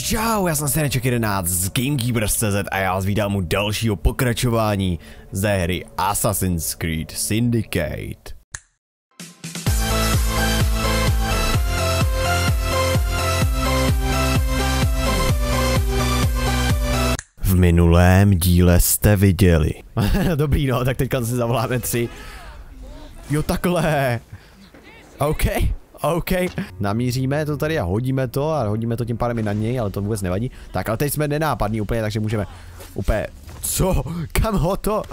Čau, já jsem Sereček 11 z Gamekeepers.cz a já vás vítám u dalšího pokračování ze hry Assassin's Creed Syndicate. V minulém díle jste viděli. Dobrý no, tak teďka si zavoláme 3. Jo takhle. OK. Namíříme to tady a hodíme to tím pádem i na něj, ale to vůbec nevadí. Tak, ale teď jsme nenápadní úplně, takže můžeme úplně... Co? Kam ho to?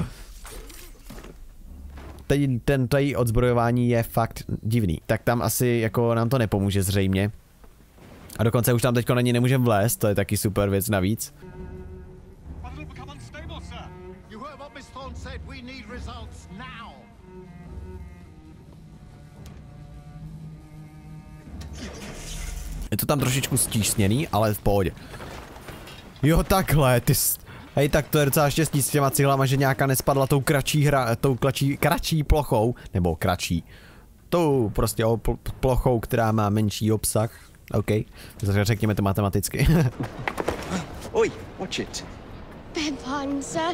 Ten tady odzbrojování je fakt divný. Tak tam asi jako nám to nepomůže zřejmě. A dokonce už tam teďko na něj nemůžeme vlézt, to je taky super věc navíc. Je to tam trošičku stísněný, ale v pohodě. Jo, takhle, hej, tak to je docela štěstí s těma cihlama, že nějaká nespadla tou kratší plochou, nebo kratší. Tou prostě plochou, která má menší obsah. OK, řekněme to matematicky. Oi, watch it. Beg pardon, sir.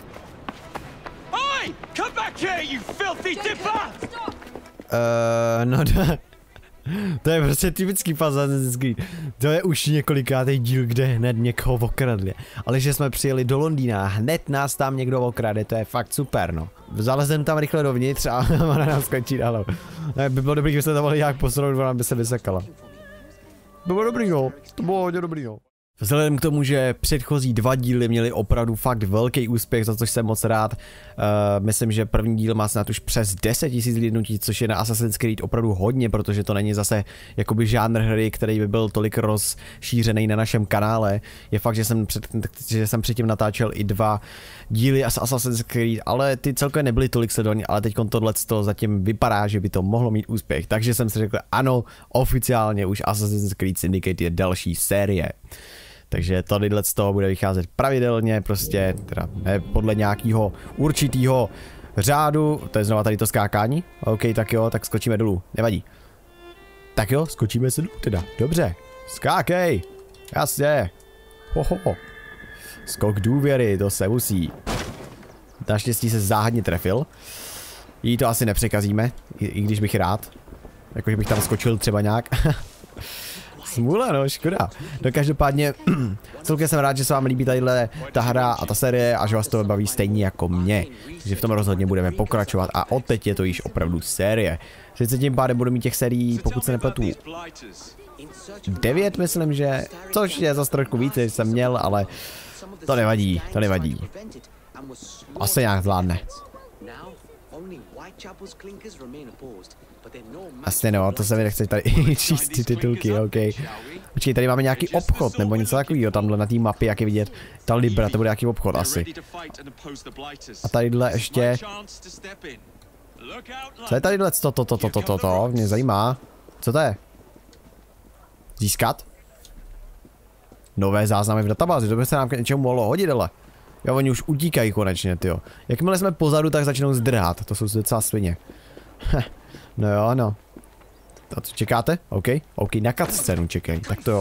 Oi, come back here, you filthy dipper! No to je prostě typický Assassin's Creed. To je už několikátý díl, kde hned někoho okradli. Ale že jsme přijeli do Londýna a hned nás tam někdo okrade, to je fakt super, no. Zalezem tam rychle dovnitř a ona nám skončí dalo. By bylo dobrý, kdybyste to mohli nějak posunout, ona by se vysekala. To bylo dobrý, no. To bylo hodně dobrý, no. Vzhledem k tomu, že předchozí 2 díly měly opravdu fakt velký úspěch, za což jsem moc rád. Myslím, že první díl má snad už přes 10 000 zhlédnutí, což je na Assassin's Creed opravdu hodně, protože to není zase jakoby žánr hry, který by byl tolik rozšířený na našem kanále. Je fakt, že jsem předtím natáčel i 2 díly Assassin's Creed, ale ty celkově nebyly tolik sledovaný, ale teď tohleto zatím vypadá, že by to mohlo mít úspěch. Takže jsem si řekl, ano, oficiálně už Assassin's Creed Syndicate je další série. Takže tohle z toho bude vycházet pravidelně, prostě teda ne podle nějakého určitého řádu. To je znova tady to skákání. OK, tak jo, tak skočíme dolů, nevadí. Tak jo, skočíme se dolů teda, dobře. Skákej, jasně. Hoho. Skok důvěry, to se musí. Naštěstí se záhadně trefil. Jí to asi nepřekazíme, i když bych rád. Jakože bych tam skočil třeba nějak. Smůla, no, škoda. No každopádně, celkem jsem rád, že se vám líbí tadyhle ta hra a ta série a že vás to baví stejně jako mě. Takže v tom rozhodně budeme pokračovat a odteď je to již opravdu série. Sice tím pádem budu mít těch sérií, pokud se nepletu, 9, myslím, že, což je zase trošku víc, než jsem měl, ale to nevadí, to nevadí. Asi nějak zvládne. Asi no, to se mi nechce tady číst ty titulky, OK. Počkej, tady máme nějaký obchod, nebo něco takového, tamhle na té mapě, jak je vidět. Ta Libra, to bude nějaký obchod asi. A tadyhle ještě... Co je tadyhle to? Mě zajímá. Co to je? Získat? Nové záznamy v databázi, to by se nám k něčemu mohlo hodit, ale... Jo, oni už utíkají konečně, tyjo. Jakmile jsme pozadu, tak začnou zdrhat, to jsou docela svině. No jo, no. A co čekáte? OK, na cutscénu čekej, tak to jo.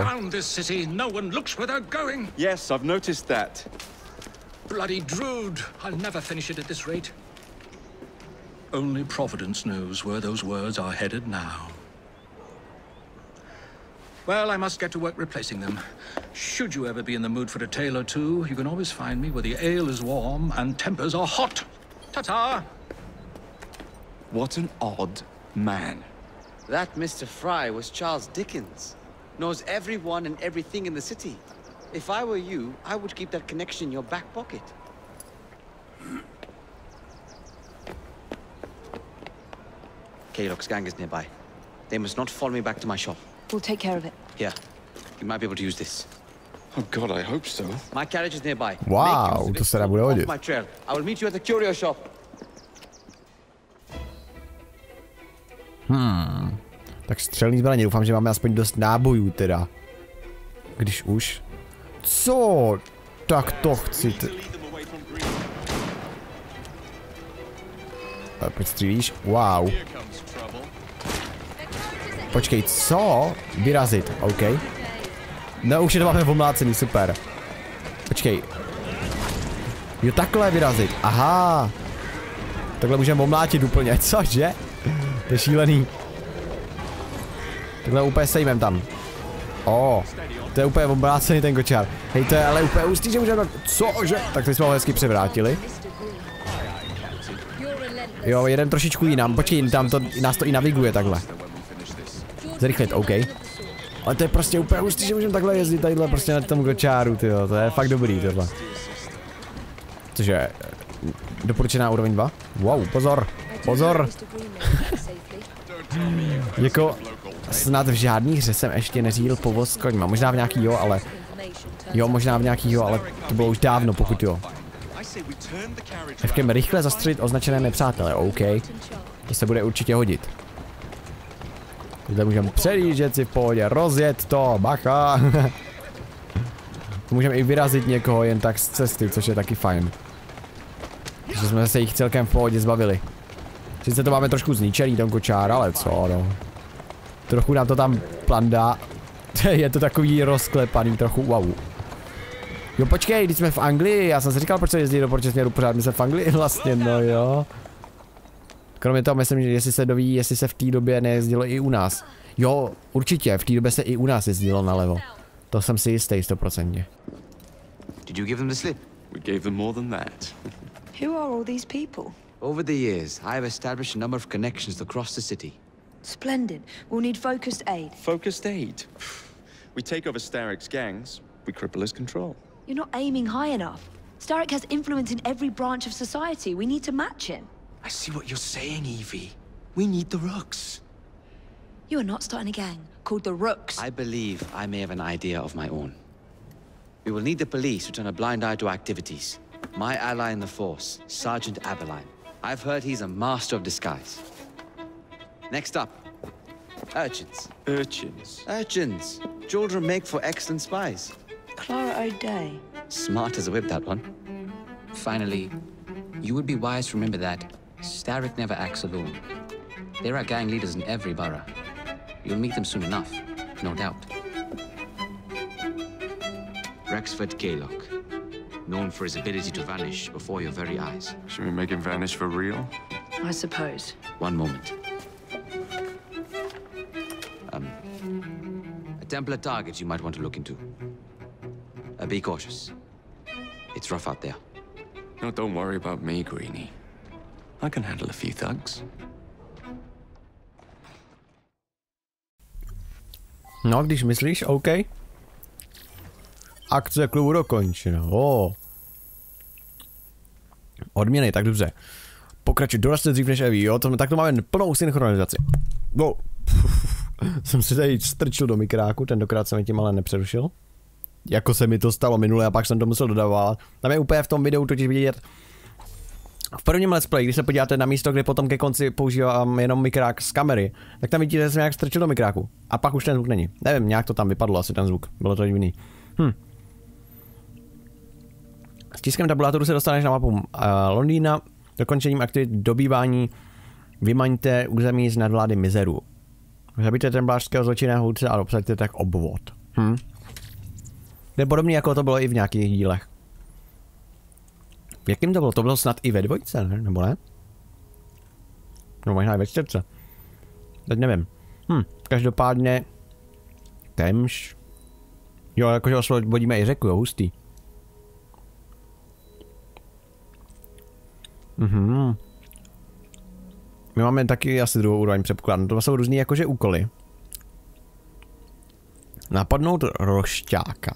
Yes, I've noticed that. Bloody Drood! I'll never finish it at this rate. Only Providence knows where those words are headed now. Well, I must get to work replacing them. Should you ever be in the mood for a tale or two, you can always find me where the ale is warm and tempers are hot. Ta-ta! What an odd man. That Mr. Fry was Charles Dickens. Knows everyone and everything in the city. If I were you, I would keep that connection in your back pocket. Kaylock's gang is nearby. They must not follow me back to my shop. We'll take care of it. Here, you might be able to use this. Oh God, I hope so. My carriage is nearby. Wow, to se nebude hodit. My trail. I will meet you at the curio shop. Tak střelný zbraně, doufám, že máme aspoň dost nábojů teda. Když už. Co? Tak to chci. Proč střílíš? Wow. Počkej, co? Vyrazit, OK. No už je to máme omlácený, super. Počkej. Jo, takhle vyrazit, aha. Takhle můžeme omlátit úplně, cože? To je šílený. Takhle úplně sejmem tam. To je úplně obrácený ten kočár. Hej, to je ale úplně ústý, že můžeme... Cože? Tak teď jsme ho hezky převrátili. Jo, jeden trošičku jinam. Počkej, tam to, nás to i naviguje takhle. Zrychlit, OK. Ale to je prostě úplně ústý, že můžeme takhle jezdit tadyhle prostě na tom kočáru, tyjo. To je fakt dobrý tohle. Cože? Doporučená úroveň 2? Wow, pozor. Pozor. Jako... Snad v žádný hře jsem ještě neřídil povoz s koňma. Možná v nějaký jo, ale... Jo, možná v nějaký jo, ale to bylo už dávno, pokud jo. Fkem rychle zastřelit označené nepřátele, OK. To se bude určitě hodit. Zde můžeme předjíždět si v pohodě, rozjet to, bacha. Můžeme i vyrazit někoho jen tak z cesty, což je taky fajn. Takže jsme se jich celkem v pohodě zbavili. Sice to máme trošku zničený, ten kočár, ale co no. Trochu nám to tam plandá. Je to takový rozklepaný trochu, wow. Jo počkej, když jsme v Anglii, já jsem si říkal, proč se jezdí do protisměru pořád, my jsme v Anglii vlastně, no jo. Kromě toho myslím, že jestli se doví, jestli se v té době nejezdilo i u nás. Jo, určitě, v té době se i u nás jezdilo nalevo. To jsem si jistý 100%. Did you give them the slip? We gave them more than that. Who are all these people? Over the years, I have established a number of connections across the city. Splendid. We'll need focused aid. Focused aid. We take over Starrick's gangs, we cripple his control. You're not aiming high enough. Starrick has influence in every branch of society. We need to match him. I see what you're saying, Evie. We need the Rooks. You are not starting a gang called the Rooks. I believe I may have an idea of my own. We will need the police to turn a blind eye to activities. My ally in the force, Sergeant Aberline. I've heard he's a master of disguise. Next up, urchins. Urchins. Urchins. Children make for excellent spies. Clara O'Day. Smart as a whip, that one. Finally, you would be wise to remember that Starrick never acts alone. There are gang leaders in every borough. You'll meet them soon enough, no doubt. Rexford Kaylock, known for his ability to vanish before your very eyes. Should we make him vanish for real? I suppose. One moment. A Templar target you might want to look into. Be cautious. It's rough out there. No, don't worry about me, Greenie. I can handle a few thugs. No, když myslíš, OK. Akce klubu dokončena. Odměny, tak dobře. Pokračuj, dorazte dřív než Evie, jo? Tak to máme plnou synchronizaci. Jsem si tady strčil do mikráku, tentokrát jsem tím ale nepřerušil. Jako se mi to stalo minule a pak jsem to musel dodávat. Tam je úplně v tom videu totiž vidět. V prvním let's play, když se podíváte na místo, kde potom ke konci používám jenom mikrák z kamery, tak tam vidíte, že jsem nějak strčil do mikráku. A pak už ten zvuk není. Nevím, nějak to tam vypadlo asi ten zvuk. Bylo to divný. S tiskem tabulátoru se dostaneš na mapu Londýna. Dokončením aktivit dobývání vymaňte území z nadvlády mizeru. Zabijte templářského zločinného vůdce a obsaďte tak obvod. To je podobný, jako to bylo i v nějakých dílech. V jakým to bylo? To bylo snad i ve dvojce, ne? Nebo ne? No možná i ve čtyřce. Teď nevím. Každopádně... Temž... Jo, jakože osvobodíme i řeku, jo, hustý. My máme taky asi druhou úroveň, předpokládám. To jsou různý jakože úkoly. Napadnout rošťáka.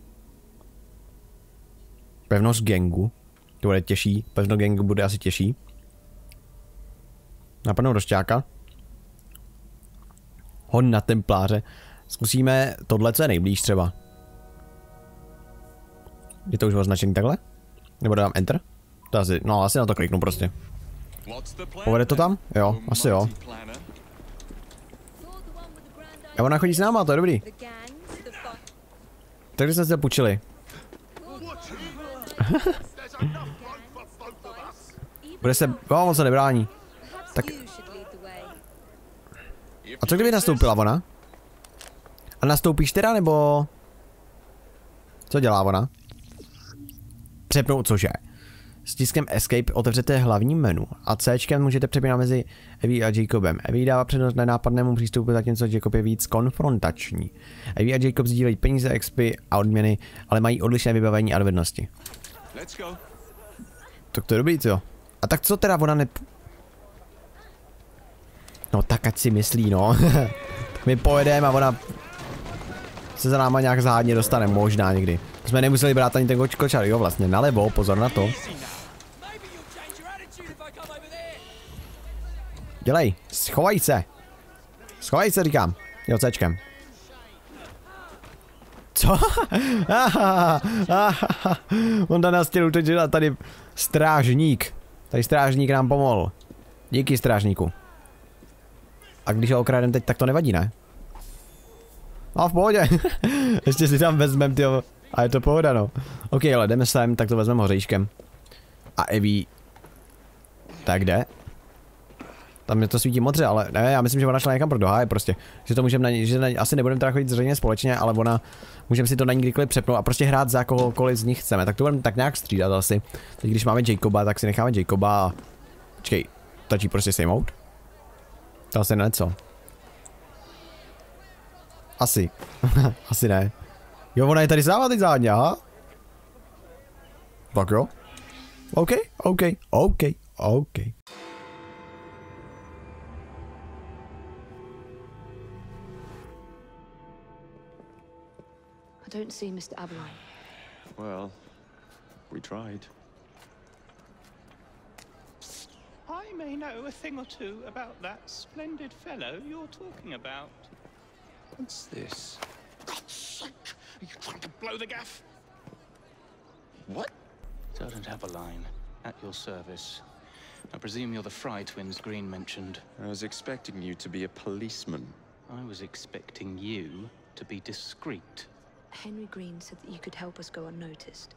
Pevnost gangu. To bude těžší. Pevnost gangu bude asi těžší. Napadnout rošťáka. Hon na templáře. Zkusíme tohle, co je nejblíž třeba. Je to už označený takhle? Nebo dám enter? To asi, no asi na to kliknu prostě. Povede to tam? Jo, asi jo. A ona chodí s náma, to je dobrý. Takže jsme se půjčili. Bude se, on se nebrání. Tak. A co kdyby nastoupila ona? A nastoupíš teda, nebo? Co dělá ona? Přepnout cože? S tiskem Escape otevřete hlavní menu a Cčkem můžete přepínat mezi Evie a Jacobem. Evie dává přednost nenápadnému přístupu, zatímco Jacob je víc konfrontační. Evie a Jacob sdílejí peníze, expy a odměny, ale mají odlišné vybavení a dovednosti. Tak to je dobrý, co? A tak co teda ona No tak ať si myslí, no. Tak my pojedeme a ona se za náma nějak zádně dostane, možná někdy. Jsme nemuseli brát ani ten kočar, jo, vlastně nalevo, pozor na to. Dělej, schovej se. Schovej se, říkám. Jo, Cčkem. Co? On nás chtěl utočit a tady strážník. Tady strážník nám pomohl. Díky strážníku. A když ho okradem teď, tak to nevadí, ne? No v pohodě. Ještě si tam vezmem, tyjo. A je to pohoda, no. Ok, ale jdeme sem, tak to vezmeme hořejškem. A Evie. Tak jde. Tam mě to svítí modře, ale ne, já myslím, že ona šla někam pro doháje prostě. Že to můžeme asi nebudeme teda chodit zřejmě společně, ale ona, můžeme si to na ní kdykoliv přepnout a prostě hrát za kohokoliv z nich chceme. Tak to budeme tak nějak střídat asi. Teď když máme Jacoba, tak si necháme Jacoba a... Počkej, stačí prostě sejmout? To asi ne, co? Asi. Asi ne. Jo, ona je tady sama teď zádně, aha. Tak jo. OK. I don't see Mr. Aberline. Well, we tried. I may know a thing or two about that splendid fellow you're talking about. What's this? God's sake! Are you trying to blow the gaff? What? Sergeant Aberline, at your service. I presume you're the Fry twins Green mentioned. I was expecting you to be a policeman. I was expecting you to be discreet. Henry Green said that you could help us go unnoticed.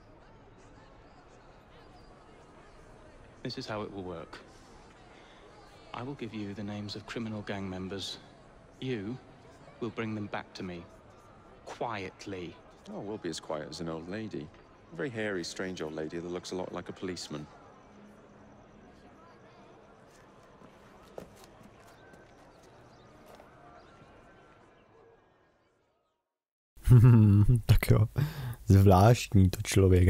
This is how it will work. I will give you the names of criminal gang members. You will bring them back to me. Quietly. Oh, we'll be as quiet as an old lady. A very hairy, strange old lady that looks a lot like a policeman. Tak jo. Zvláštní to člověk.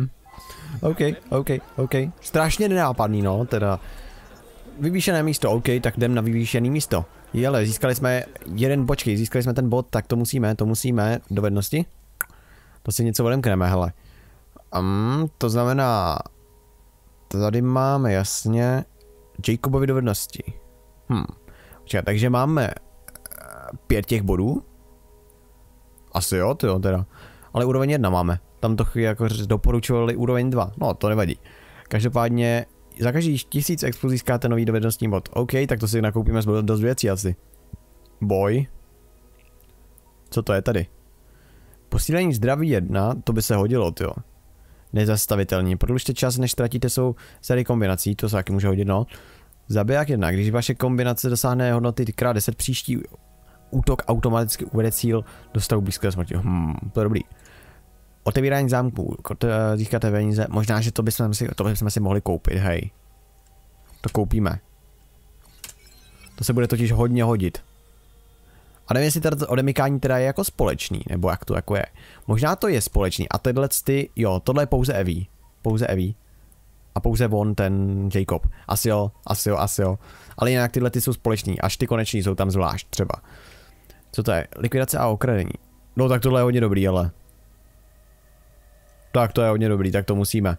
OK. Strašně nenápadný, no, teda. Vyvýšené místo, OK, tak jdem na vyvýšené místo. Jele, získali jsme získali jsme ten bod, tak to musíme, dovednosti. To si něco odemkneme, hele. To znamená, tady máme jasně Jacobovy dovednosti. Počkej, takže máme 5 těch bodů. Asi jo, teda. Ale úroveň 1 máme. Tam to jako doporučovali úroveň 2. No, to nevadí. Každopádně za každých 1000 expo získáte nový dovednostní bod. OK, tak to si nakoupíme dost věcí asi. Boj. Co to je tady? Posílení zdraví 1, to by se hodilo, tyjo. Nezastavitelný. Prodlužte čas, než ztratíte svou sérii kombinací, to se taky může hodit, no. Zabiják 1, když vaše kombinace dosáhne hodnoty x10, příští útok automaticky uvede cíl do stavu blízké smrti. To je dobrý. Otevírání zámků, získáte peníze, možná, že to bychom si mohli koupit, hej. To koupíme. To se bude totiž hodně hodit. A nevím, jestli to odemykání teda je jako společný, nebo jak to jako je. Možná to je společný a tyhle jo, tohle je pouze Evie. Pouze Evie. A pouze on, ten Jacob. Asi jo. Ale jinak tyhle jsou společný, až ty koneční jsou tam zvlášť třeba. Co to je? Likvidace a okradení. No tak tohle je hodně dobrý, ale. Tak to je hodně dobrý, tak to musíme.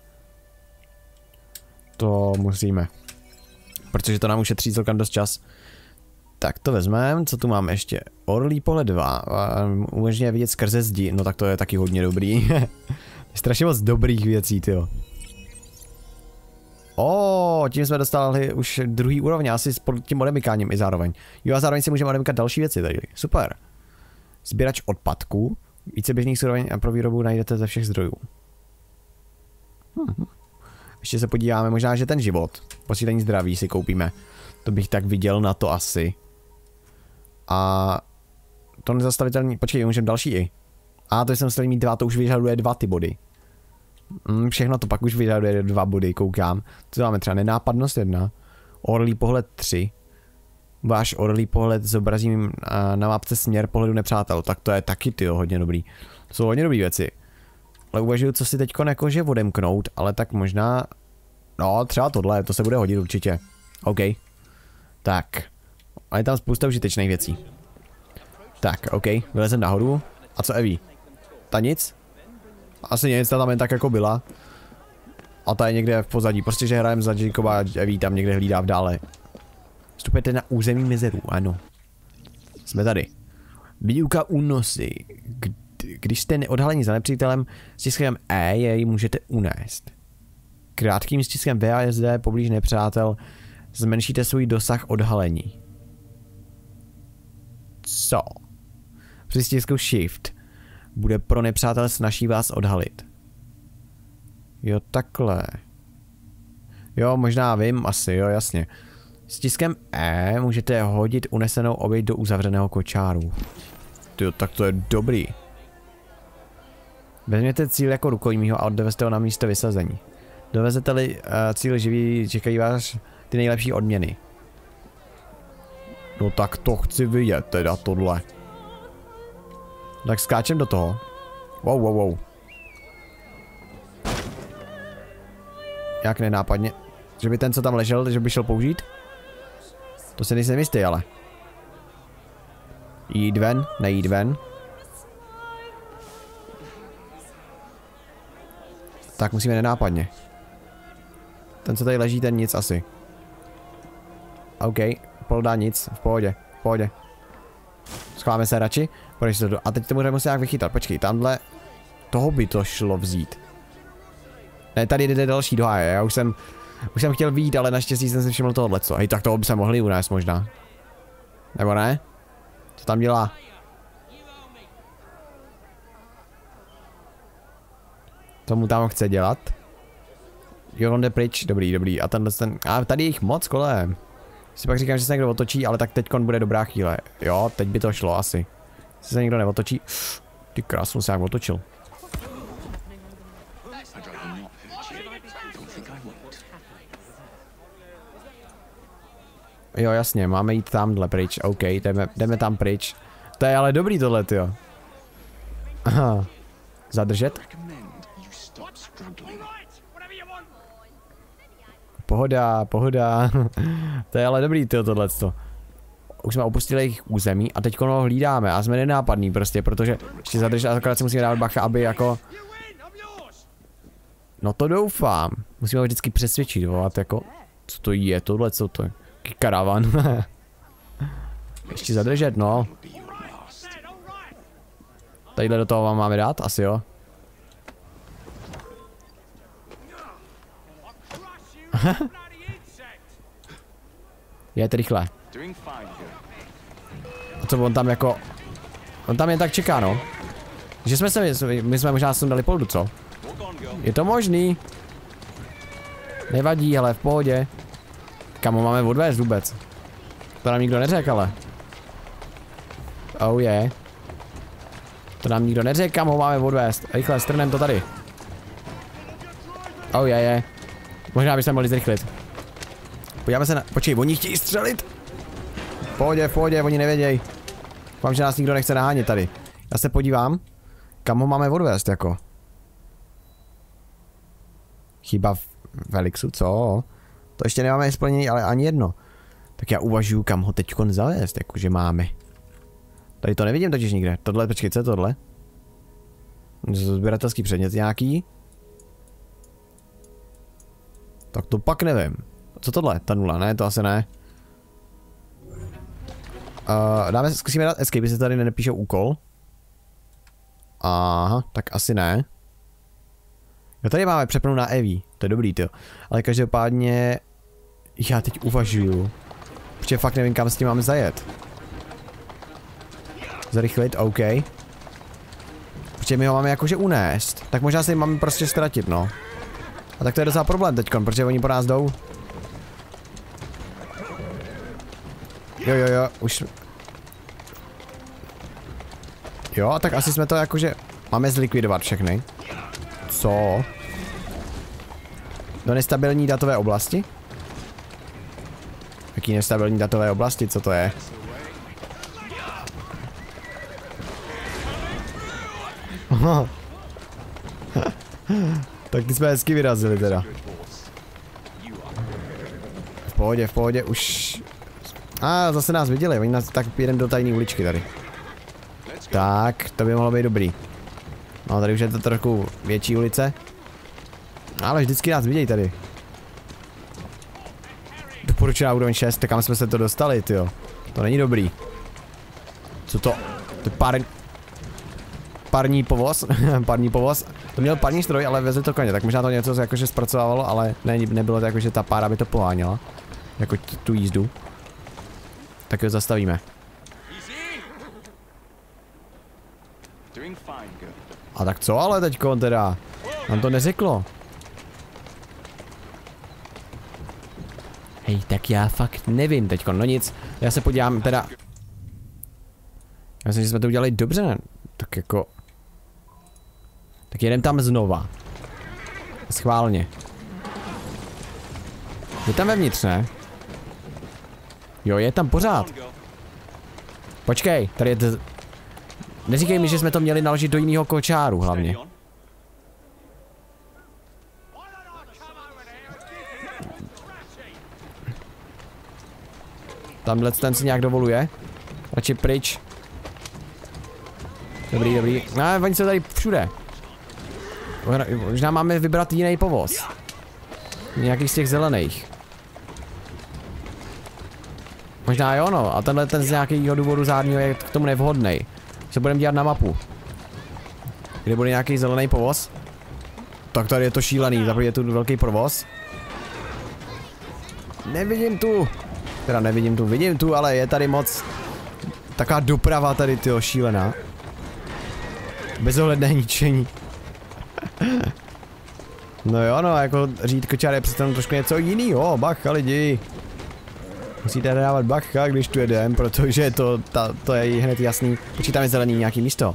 Protože to nám ušetří celkem dost čas. Tak to vezmeme, co tu máme ještě? Orlí pohled 2, umožňuje vidět skrze zdi, no tak to je taky hodně dobrý. Strašně moc dobrých věcí, tyjo. Tím jsme dostali už druhý úroveň, asi s tím odemykáním i zároveň. Jo a zároveň si můžeme odemykat další věci tady, super. Sběrač odpadků, více běžných surovin a pro výrobu najdete ze všech zdrojů. Ještě se podíváme, možná, že ten život, posílení zdraví si koupíme. To bych tak viděl na to asi. A to nezastavitelný, počkej, můžeme další i. A to jsem musel mít 2, to už vyžaduje 2 ty body. Všechno to pak už vyžaduje 2 body, koukám. Co máme třeba nenápadnost 1. Orlí pohled 3. Váš orlí pohled zobrazím na mapce směr pohledu nepřátel. Tak to je taky tyjo, hodně dobrý. To jsou hodně dobrý věci. Ale uvažuju, co si teďko jakože odemknout, ale tak možná... No, třeba tohle, to se bude hodit určitě. OK. Tak. A je tam spousta užitečných věcí. Tak, OK, vylezem nahoru. A co Evie? Ta nic? Asi nic, ta tam jen tak jako byla. A ta je někde v pozadí, prostě že hrajem za Jacoba a Evie tam někde hlídá v dále. Vstupujete na území mezeru, ano. Jsme tady. Výuka únosy. Když jste neodhalení za nepřítelem, stiskem E jej můžete unést. Krátkým stiskem VASD poblíž nepřátel zmenšíte svůj dosah odhalení. Co? Při stisku Shift bude pro nepřátel snazší vás odhalit. Jo, takhle. Jo, možná vím, asi, jo, jasně. Stiskem E můžete hodit unesenou oběť do uzavřeného kočáru. Jo, tak to je dobrý. Vezměte cíl jako rukojmího a odvezte ho na místo vysazení. Dovezete-li cíl živý, čekají vás ty nejlepší odměny. No tak to chci vidět, teda tohle. Tak skáčem do toho. Wow. Jak nenápadně. Že by ten, co tam ležel, že by šel použít? To se nejsem jistý, ale. Jít ven, nejít ven. Tak musíme nenápadně. Ten, co tady leží, ten nic asi. OK, polda nic, v pohodě. Schováme se radši. A teď to budeme muset nějak vychytat, počkej, tamhle. Toho by to šlo vzít. Ne, tady jde další do háje, já už jsem chtěl vyjít, ale naštěstí jsem si všiml tohohleco. Hej, tak toho by se mohli unést možná. Nebo ne? Co tam dělá? Co mu tam chce dělat? Jo, on jde pryč, dobrý. A tenhle ten... A tady je jich moc kolem. Si pak říkám, že se někdo otočí, ale tak teďkon bude dobrá chvíle. Jo, teď by to šlo asi. Jestli se někdo neotočí... Ty krásnou se jak otočil. Jo, jasně, máme jít tamhle pryč, OK, jdeme tam pryč. To je ale dobrý tohle, jo. Aha. Zadržet? Pohoda. To je ale dobrý, tohleto. Už jsme opustili jejich území a teď ho hlídáme a jsme nenápadní prostě, protože ještě zadržet a akorát si musíme dávat bacha, aby jako... No to doufám. Musíme ho vždycky přesvědčit, volat jako... Co to je tohle, co to je? Karavan. Ještě zadržet, no. Tadyhle do toho vám máme dát? Asi jo. Jděte rychle. A co on tam jako... On tam jen tak čeká, no. Že my jsme možná sundali poldu, co? Je to možný. Nevadí, ale v pohodě. Kam ho máme odvést vůbec? To nám nikdo neřekl, ale. Oh yeah. To nám nikdo neřekl, kam ho máme odvést. Rychle, strnem to tady. Oh yeah. Možná bychom mohli zrychlit. Podíváme se na... Počkej, oni chtějí střelit. V pohodě, oni nevědějí. Doufám, že nás nikdo nechce nahánět tady. Já se podívám, kam ho máme odvést, jako. Chyba v Velixu, co? To ještě nemáme splnění, ale ani jedno. Tak já uvažuju, kam ho teďkon zavést, jakože máme. Tady to nevidím totiž nikde. Tohle, počkej, co je tohle? Sběratelský předmět nějaký? Tak to pak nevím. Co tohle? Ta 0, ne? To asi ne. Zkusíme dát escape, jestli tady nenapíšou úkol. Aha, tak asi ne. Jo, tady máme přepnout na Evie. To je dobrý, jo. Ale každopádně... Já teď uvažuju. Protože fakt nevím, kam s tím máme zajet. Zrychlit, OK. Protože my ho máme jakože unést. Tak možná se jim máme prostě ztratit, no. A tak to je docela problém teďkon, protože oni po nás jdou. Jo, už... Jo, tak asi jsme to jakože... Máme zlikvidovat všechny. Co? Do nestabilní datové oblasti? Jaký nestabilní datové oblasti? Co to je? Tak ty jsme hezky vyrazili teda. V pohodě, už... zase nás viděli, oni nás tak jedem do tajné uličky tady. Tak, to by mohlo být dobrý. No, tady už je to trochu větší ulice. Ale vždycky nás vidějí tady. Doporučená úroveň 6, tak kam jsme se to dostali, tyjo. To není dobrý. Co to? To je parní povoz? Parní povoz? To měl parní stroj, ale vezli to koně, tak možná to něco jakože zpracovávalo, ale nebylo to jako, že ta pára by to poháněla. Jako tu jízdu. Tak jo, zastavíme. A tak co ale teďko teda? Nám to neřeklo. Hej, tak já fakt nevím teďko, no nic. Já se podívám teda. Já myslím, že jsme to udělali dobře, ne? Tak jako. Tak jedem tam znova. Schválně. Je tam vevnitř, ne? Jo, je tam pořád. Počkej, tady je to... Neříkej mi, že jsme to měli naložit do jiného kočáru hlavně. Tamhle ten si nějak dovoluje. Radši pryč. Dobrý. No, oni jsou tady všude. Možná máme vybrat jiný povoz. Nějaký z těch zelených. Možná jo, no. A tenhle ten z nějakého důvodu zádního je k tomu nevhodný. Co budeme dělat na mapu? Kde bude nějaký zelený povoz? Tak tady je to šílený, tady je tu velký provoz. Nevidím tu. Teda nevidím tu, vidím tu, ale je tady moc. Taková doprava tady, tyjo, šílená. Bezohledné ničení. No jo, no, jako říct kočár je přece trošku něco jiného. Bacha lidi. Musíte dávat bacha, když tu jedem, protože to je hned jasný. Počítám je zelený nějaký místo.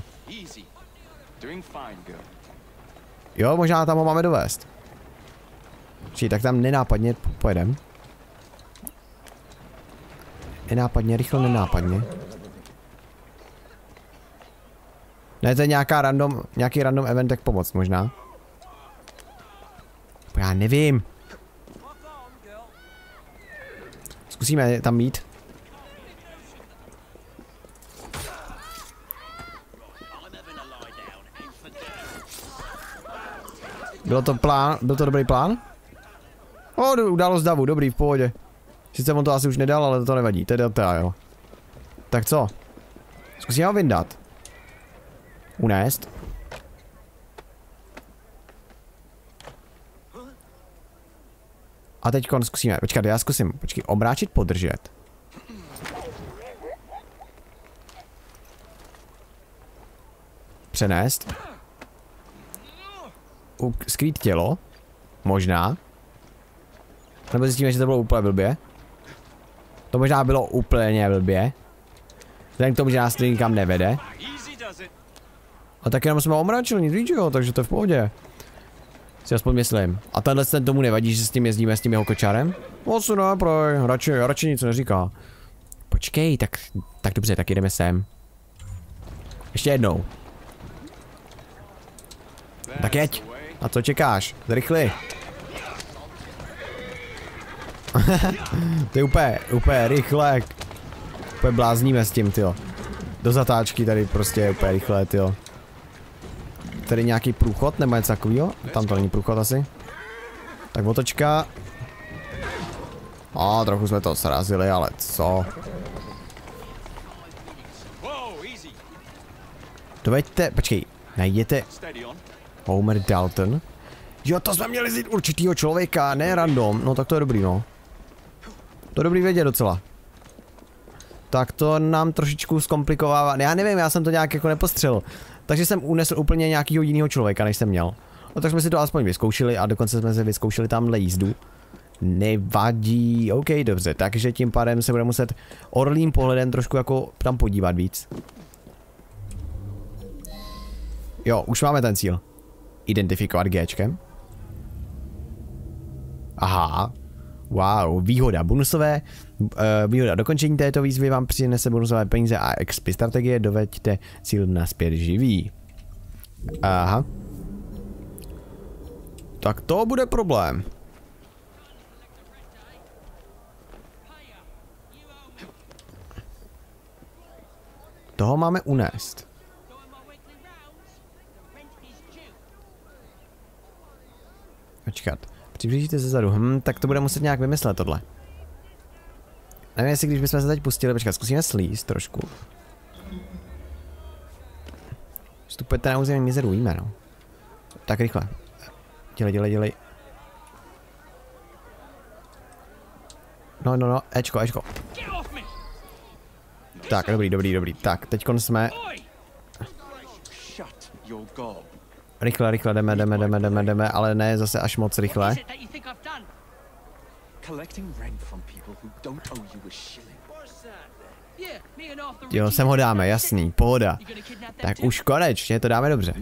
Jo, možná tam ho máme dovést. Počkej, tak tam nenápadně pojedem. Nenápadně, rychle nenápadně. Ne, to je nějaký random eventek pomoc možná. Já nevím. Zkusíme tam mít. Byl to dobrý plán? Událost davu, dobrý, v pohodě. Sice on to asi už nedal, ale to nevadí, teda jo. Tak co? Zkusíme ho vyndat. Unést. A teď zkusíme, počkat, já zkusím, obráčit, podržet. Přenést. Skrýt tělo. Možná. Nebo zjistíme, že to bylo úplně blbě. To možná bylo úplně blbě. Vzhledem k tomu, že nás to nikam nevede. A tak jenom jsme ho omračili, nic víčeho, takže to je v pohodě. Si aspoň myslím. A tenhle ten tomu nevadí, že s tím jezdíme s tím jeho kočárem? Moc ne, radši nic neříká. Počkej, tak dobře, tak jdeme sem. Ještě jednou. Tak jeď. A co čekáš? Zrychli. To je úplně rychle. Úplně blázníme s tím, tyjo. Do zatáčky tady prostě je úplně rychle, tyjo. Tady nějaký průchod nebo něco takového? Tam to není průchod asi. Tak otočka. Trochu jsme to srazili, ale co? Doveďte, počkej, najděte Homer Dalton. Jo, to jsme měli vzít určitýho člověka, ne random. No tak to je dobrý, no. To je dobrý vědět docela. Tak to nám trošičku zkomplikovává. Já nevím, já jsem to nějak jako nepostřelil. Takže jsem unesl úplně nějakého jiného člověka, než jsem měl. No tak jsme si to aspoň vyzkoušeli a dokonce jsme si vyzkoušeli tamhle jízdu. Nevadí, ok, dobře, takže tím pádem se bude muset orlým pohledem trošku jako tam podívat víc. Jo, už máme ten cíl. Identifikovat Gčkem. Aha. Wow, výhoda bonusové. Výhoda dokončení této výzvy vám přinese bonusové peníze a XP strategie. Doveďte cíl nazpět živý. Aha. Tak to bude problém. Toho máme unést. Počkat. Přiblížíte se zadu. Tak to bude muset nějak vymyslet tohle. Nevím, jestli když bychom se teď pustili, počkat, zkusíme slízt trošku. Vstupujete na území mizeru, víme, no. Tak rychle. Dělej. No, Ečko. Tak, dobrý. Tak, teďkon jsme... Rychle, jdeme, ale ne zase až moc rychle. Jo, sem ho dáme, jasný, pohoda. Tak už konečně to dáme dobře.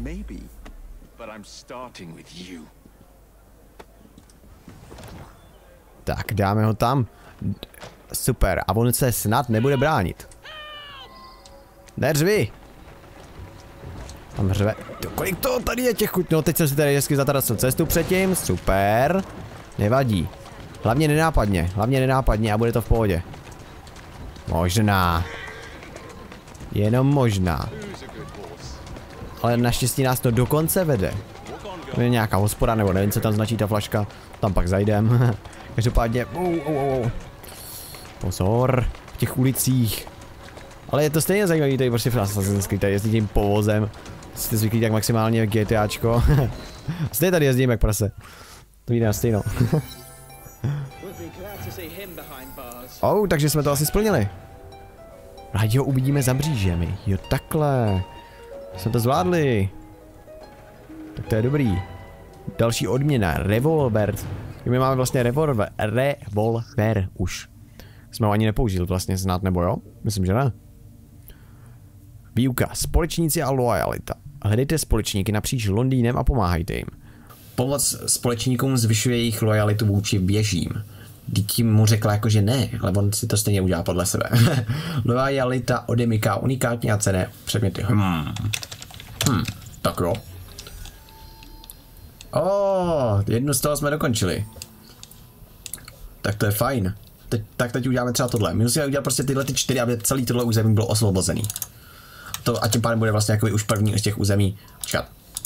Tak, dáme ho tam. Super, a on se snad nebude bránit. Neřvi! Tam řve. Kolik to tady je těch chuť? No, teď jsem si tady hezky zatarasil cestu předtím. Super. Nevadí. Hlavně nenápadně a bude to v pohodě. Možná. Jenom možná. Ale naštěstí nás to dokonce vede. To je nějaká hospoda, nebo nevím, co tam značí ta flaška. Tam pak zajdem. Každopádně. Pozor. V těch ulicích. Ale je to stejně zajímavý, tady prostě v Assassin's Creed, tady jezdí tím povozem. Jste zvyklí tak maximálně GTAčko. Stejně tady jezdím jak prase. To jde na stejno. Takže jsme to asi splnili. Rádi ho uvidíme za mřížemi. Jo, takhle. Jsme to zvládli. Tak to je dobrý. Další odměna. Revolver. My máme vlastně revolver už. Jsme ho ani nepoužili vlastně snad, nebo jo? Myslím, že ne. Výuka. Společníci a loajalita. Hledejte společníky napříč Londýnem a pomáhajte jim. Pomoc společníkům zvyšuje jejich lojalitu vůči běžím. Tím mu řekla jako, že ne, ale on si to stejně udělá podle sebe. Loajalita odemyká unikátní a cenné předměty. Tak jo. Jednu z toho jsme dokončili. Tak to je fajn. Teď uděláme třeba tohle. My musíme udělat prostě tyhle 4, aby celý tohle území bylo osvobozený. A tím pádem bude vlastně jako už první z těch území. Počkat.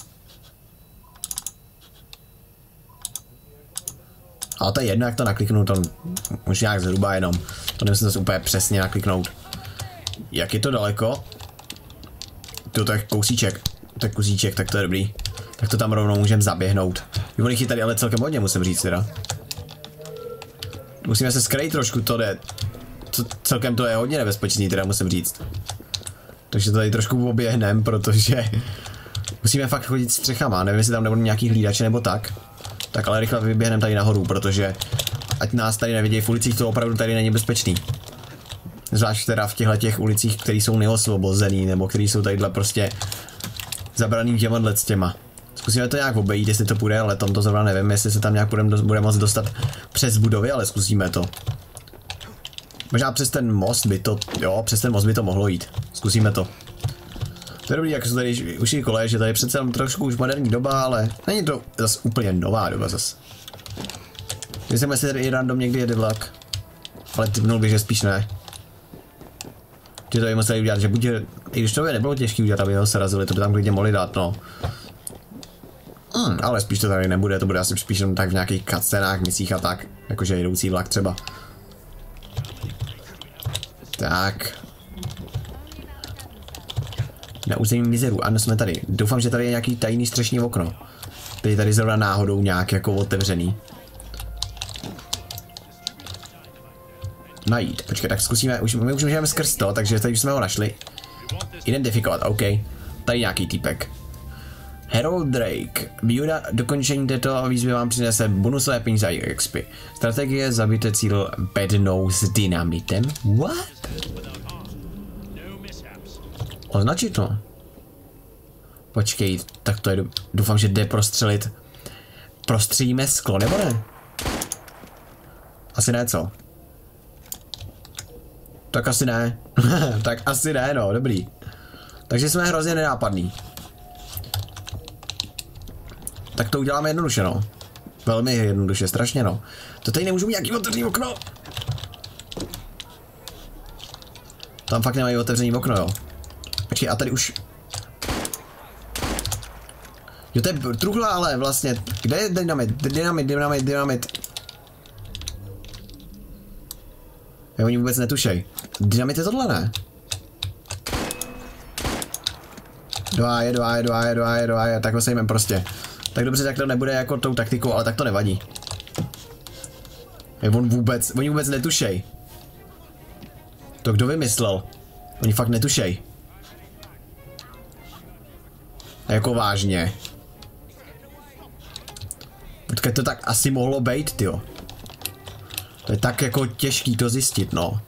Ale to je jedno, jak to nakliknu, to už nějak zhruba jenom. To nemusím zase úplně přesně nakliknout. Jak je to daleko? To je kousíček. To je kusíček, tak to je dobrý. Tak to tam rovnou můžeme zaběhnout. Jich je tady ale celkem hodně, musím říct teda. Musíme se skrýt trošku, to jde. Celkem to je hodně nebezpečný, teda musím říct. Takže to tady trošku oběhnem, protože musíme fakt chodit střechama, nevím, jestli tam nebudou nějaký hlídače nebo tak. Tak ale rychle vyběhneme tady nahoru, protože ať nás tady nevidějí v ulicích, to opravdu tady není bezpečný. Zvlášť teda v těchto ulicích, které jsou neosvobozený, nebo které jsou tadyhle prostě zabraný těma s těma. Zkusíme to nějak obejít, jestli to půjde, ale tam to zrovna nevím, jestli se tam nějak bude moct dostat přes budovy, ale zkusíme to. Možná přes ten most by to, přes ten most by to mohlo jít. Zkusíme to. To je dobrý, jak jsou tady už i koleje, že tady je přece jenom trošku už moderní doba, ale není to zase úplně nová doba zase. Myslím, jestli tady i random někdy jede vlak. Ale typnul bych, že spíš ne. Že to by museli udělat, že buď, i když to by nebylo těžké udělat, aby ho srazili, to by tam klidně mohli dát, no. Ale spíš to tady nebude, to bude asi spíš jenom tak v nějakých cutscenách, misích a tak. Jakože jedoucí vlak třeba. Tak. Na území mizeru, ano, jsme tady. Doufám, že tady je nějaký tajný střešní okno. Který je tady zrovna náhodou nějak jako otevřený. Najít, počkej, tak zkusíme, my už můžeme skrz to, takže tady už jsme ho našli. Identifikovat, OK. Tady nějaký týpek. Harold Drake. Výhoda dokončení této výzvy vám přinese bonusové peníze a XP. Strategie zabijte cíl bednou s dynamitem. What? Označit to. Počkej, tak to je, doufám, že jde prostřelit. Prostřelíme sklo, nebo ne? Asi ne, co? Tak asi ne. Tak asi ne, no, dobrý. Takže jsme hrozně nenápadný. Tak to uděláme jednoduše, no. Velmi jednoduše, strašně, no. To tady nemůžu mít nějaký otevřený okno. Tam fakt nemají otevřený okno, jo. Počkej, a tady už... Jo, to je truhla, ale vlastně... Kde je dynamit? Dynamit. Jo, oni vůbec netušej. Dynamit je tohle, ne? Dva, tak ho sejmem prostě. Tak dobře, tak to nebude jako tou taktikou, ale tak to nevadí. Oni vůbec netušej. To kdo vymyslel? Oni fakt netušej. A jako vážně. Počkej, to tak asi mohlo být, tyjo. To je tak jako těžký to zjistit, no.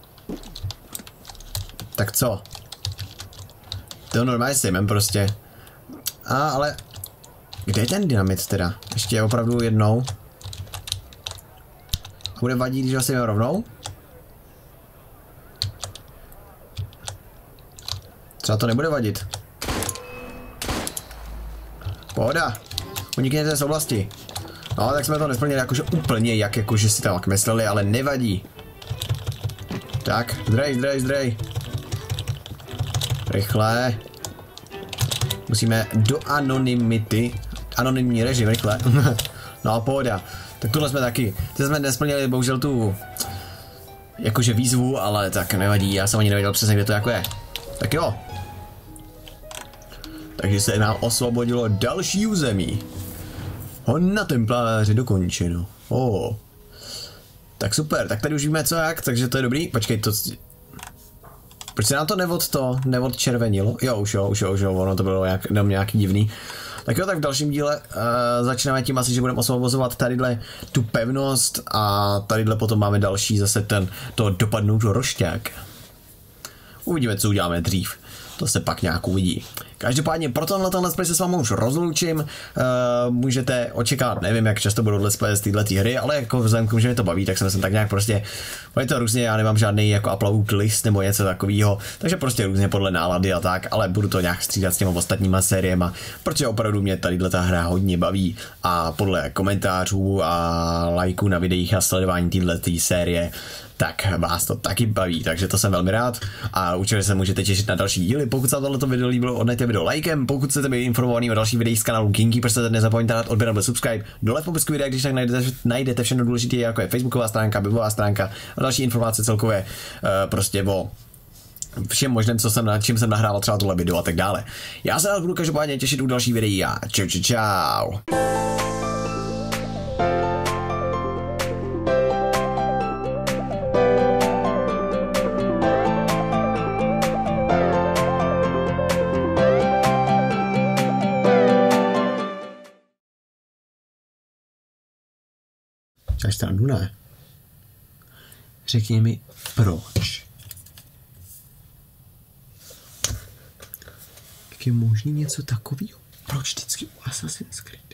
Tak co? To normálně sejmem prostě. Ale... Kde je ten dynamit teda? Ještě opravdu jednou. Bude vadit, když ho sejmem rovnou? Třeba to nebude vadit. Pohoda. Unikněte z oblasti. No, tak jsme to nesplnili jakože úplně, jakože si tam mysleli, ale nevadí. Tak, zdrej. Rychle. Musíme do anonymity. Anonymní režim, rychle. No, pohoda. Tak tohle jsme taky. Teď jsme nesplnili bohužel tu jakože výzvu, ale tak nevadí, já jsem ani nevěděl přesně, kde to jako je. Tak jo. Takže se nám osvobodilo další území. Hon templáři dokončeno. Tak super, tak tady už víme co jak, takže to je dobrý. Počkej, to... Proč se nám to neodčervenilo? Jo, už, ono to bylo nějaký divný. Tak jo, tak v dalším díle začneme tím asi, že budeme osvobozovat tadyhle tu pevnost a tadyhle potom máme další zase to dopadnout do rošťák. Uvidíme, co uděláme dřív. To se pak nějak uvidí. Každopádně pro tenhle let's play se s vámi už rozloučím. Můžete očekávat, nevím, jak často budou let's play z této hry, ale jako vzhledem k tomu, že mě to baví, tak jsem tak nějak prostě, je to různě, já nemám žádný jako upload list nebo něco takového, takže prostě různě podle nálady a tak, ale budu to nějak střídat s těma ostatníma sériema, protože opravdu mě tadyhle ta hra hodně baví a podle komentářů a lajků na videích a sledování této série, tak vás to taky baví, takže to jsem velmi rád a určitě se můžete těšit na další díly. Pokud se vám tohleto video líbilo, odneďte video lajkem, pokud chcete být informovaný o dalších videích z kanálu Kingkeeper, nezapomeňte dát odběr nebo subscribe, dole v popisku videa, když tak najdete všechno důležité, jako je facebooková stránka, webová stránka a další informace celkově prostě o všem možném, čím jsem nahrával třeba tohle video a tak dále. Já se vás budu každopádně těšit u dalších videí a čau. Až stranu ne. Řekni mi, proč? Jak je možný něco takového? Proč vždycky u Assassin's Creed?